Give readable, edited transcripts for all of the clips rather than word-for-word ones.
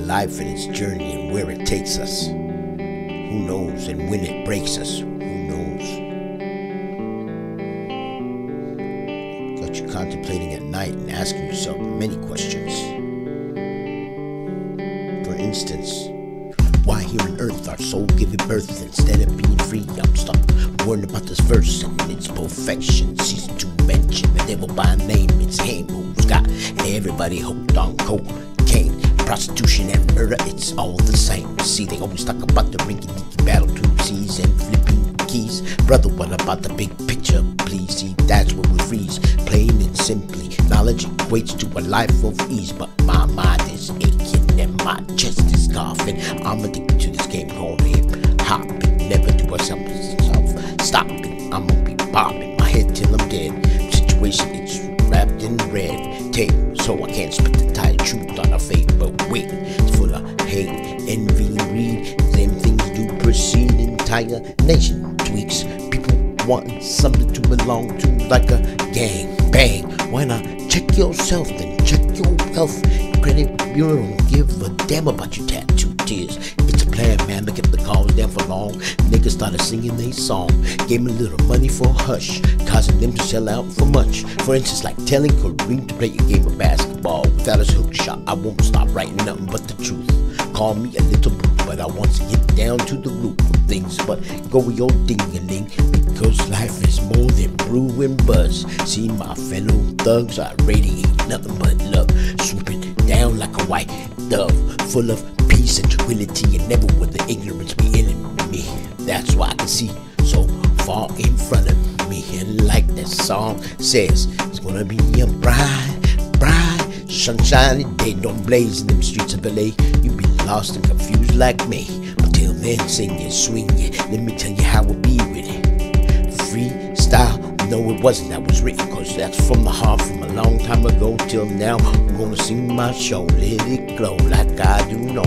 life and its journey and where it takes us. Who knows? And when it breaks us, who knows? Got you contemplating at night and asking yourself many questions. For instance, why here on earth our soul giving birth instead of being free? I'm stuck worrying about this verse and its perfection. Cease to mention the devil by name. It's him who's got everybody hooked on cocaine, prostitution and murder. It's all the same. See, they always talk about the rinky-dinky battle to seize and flipping keys. Brother, what about the big picture? Please see, that's where we freeze. Plain and simply, knowledge equates to a life of ease. But my mind is aching and my chest is coughing. I'm addicted to this game called hip-hop. Never do I stop it. I'm gonna be popping my head till I'm dead. Situation, it's wrapped in red tape, so I can't spit the entire truth on a fake. But wait, it's full of hate, envy, greed. Them things do proceed. Entire nation tweaks. People want something to belong to, like a gang bang. Why not check yourself, then check your wealth? Credit bureau don't give a damn about your tattoo tears. It's a plan, man, to get the calls down for long. Niggas started singing their song, gave me a little money for a hush, causing them to sell out for much. For instance, like telling Kareem to play a game of basketball without his hook shot. I won't stop writing nothing but the truth. Call me a little brute, but I want to get down to the root of things. But go with your ding-a-ling, because life is more than brew and buzz. See, my fellow thugs are radiating nothing but love, swooping down like a white dove, full of peace and tranquility, and never will the ignorance be in me. That's why I can see so far in front of me, and like that song says, it's gonna be a bright sunshiny day. Don't blaze in them streets of LA. You be lost and confused like me. But till then, sing and swing it. Let me tell you how it be with it. Freestyle. No, it wasn't that was written, cause that's from the heart from a long time ago till now. I'm gonna sing my show, let it glow like I do know.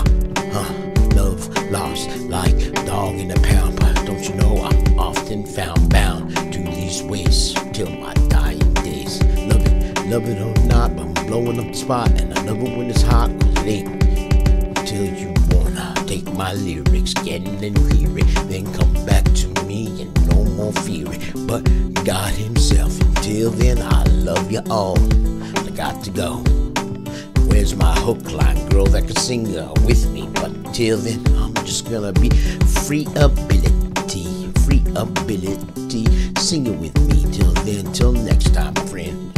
Love lost like dog in a pound, but don't you know I'm often found bound to these ways till my dying days. Love it or not, but I'm blowing up the spot, and I love it when it's hot, cause it ain't till you wanna take my lyrics, getting and hear it, then come back to me and no more fear it. But God himself, until then I love you all. I got to go. Where's my hook line, girl that can sing with me? But until then, I'm just gonna be free ability. Sing it with me. Till then, till next time, friend.